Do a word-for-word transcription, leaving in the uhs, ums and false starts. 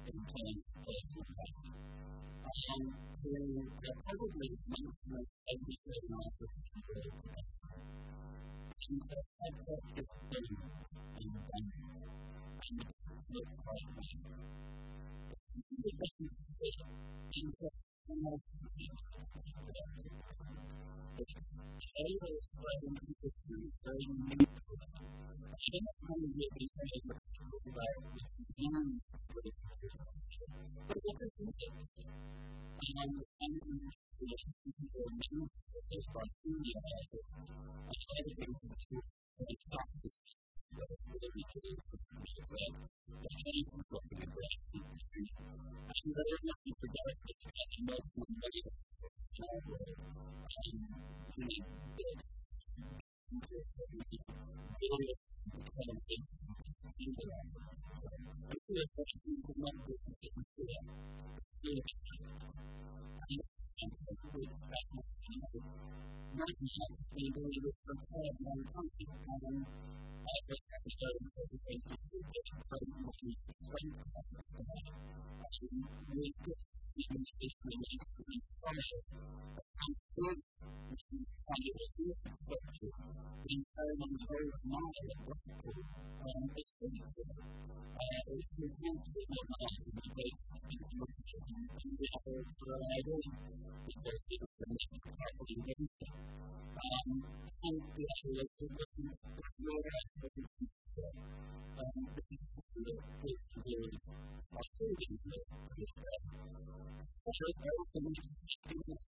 contains personal data. And who are probably maximum educated markets in the world. And the sector is thin and abundant, and it's look quite big. The difference is that in the more potential it's able to spread into the food very unique to us. I don't know how many of these things are talked about with the young but what is it? And and the issues are new as bacteria has it. I try to get into the practice that we do as well. The change in what we do industry. And there is nothing to get it as much as we make it. And we need to really become a big speaker on it. I feel that we could not do it before. And probably that's not easy. Not yet, we really look for a long time. And I just have to start with the things that we do, but we need to explain to them. Actually, really good. Even if it's really interesting, I'm sure we can find it as good as structure. The entire whole model of what we do is really good. It's a good model to be based on the information and the other variety because it is the most properly based. And we actually like to look at the real aspect of the people. This is the Australian way of this stuff. I also need to speak to